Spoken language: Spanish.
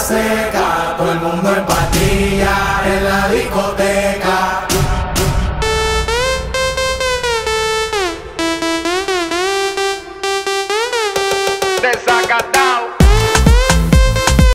seca, todo el mundo en patilla en la discoteca.